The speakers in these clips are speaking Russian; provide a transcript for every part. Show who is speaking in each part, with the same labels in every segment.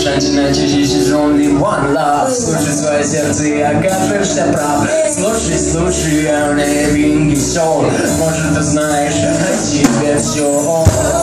Speaker 1: женщина, чаще only one love. Слушай свое сердце и окажешься прав. Слушай, I'm having you soul. Может, ты знаешь о себе все.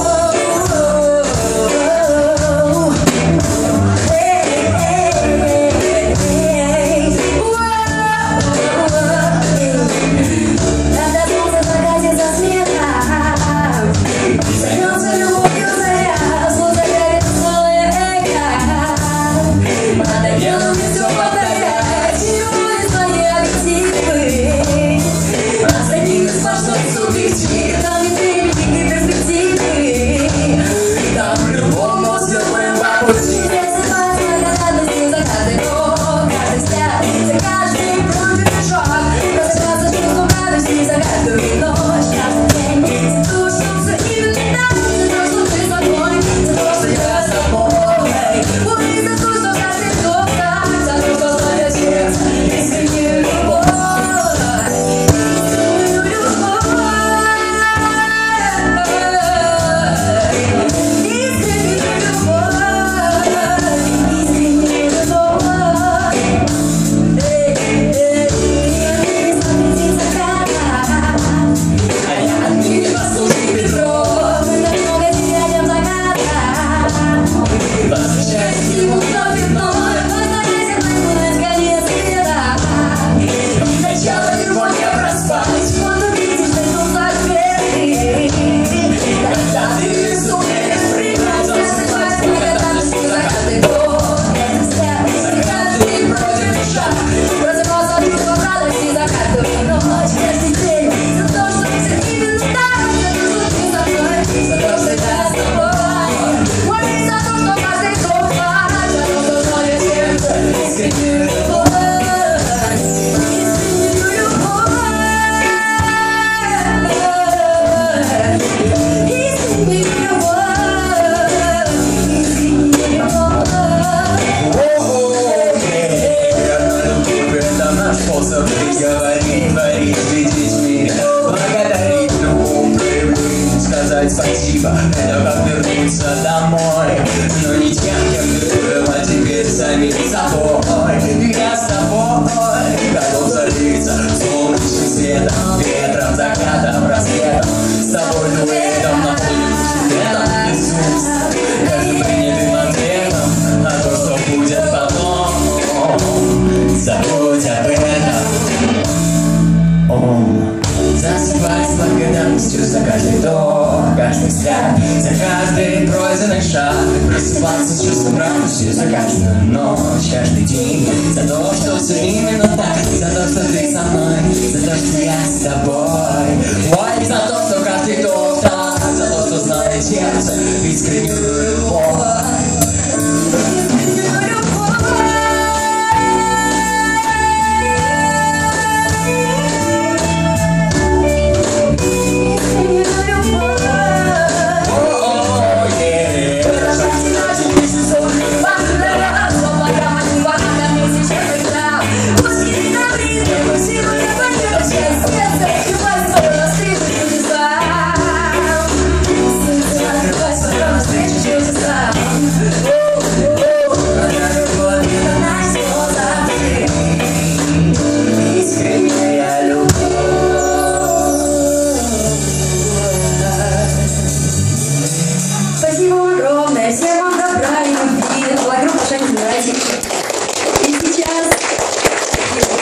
Speaker 1: Спасибо, это как вернуться домой. Но не тем, кем ты был, а теперь самим собой. Я с тобой готов залиться солнечным светом, ветром, закатом, рассветом. С тобой дуэтом находим светом Иисус. Каждым принятым ответом на то, что будет потом. Забудь об этом. Засыпай с благодарностью за каждый вдох, каждый взгляд, за каждый пройденный шаг. Просыпаться с чувством радости за каждую ночь, каждый день. За то, что все именно так, за то, что ты со мной, за то, что я с тобой. Ой, за то, что каждый вдох так, за то, что знает сердце искреннюю любовь.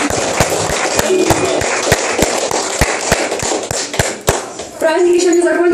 Speaker 2: Праздник еще не закончился.